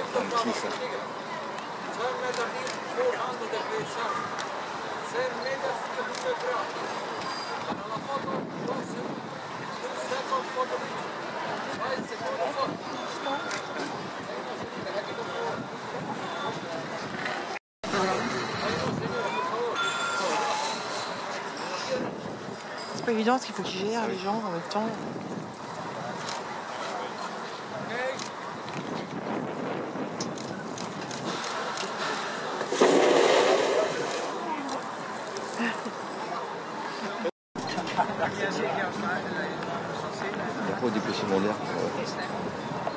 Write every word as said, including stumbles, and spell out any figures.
Qui ça? C'est pas évident parce qu'il faut qu'ils gèrent les gens en même temps. Il n'y a pas au dépôt secondaire.